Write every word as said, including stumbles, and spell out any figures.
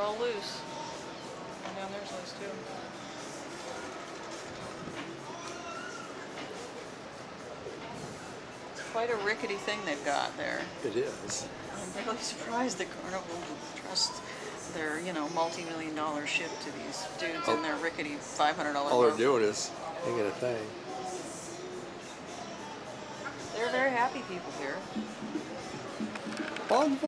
all loose. And down there's loose too. It's quite a rickety thing they've got there. It is. I'm really surprised that Carnival would trust their, you know, multi-million dollar ship to these dudes Oh. in their rickety five hundred dollar All boat. they're doing is hanging a thing. They're very happy people here. Fun.